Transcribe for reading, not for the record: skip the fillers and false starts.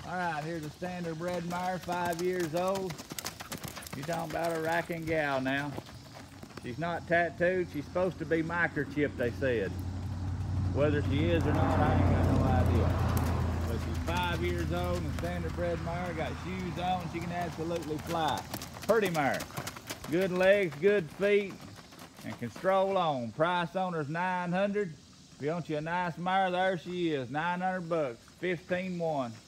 All right, here's a standardbred mare, 5 years old. You're talking about a racking gal now. She's not tattooed. She's supposed to be microchipped, they said. Whether she is or not, I ain't got no idea. But she's 5 years old and a standardbred mare. Got shoes on. She can absolutely fly. Pretty mare. Good legs, good feet, and can stroll on. Price on her's $900. If you want you a nice mare, there she is. $900 bucks. 15-1.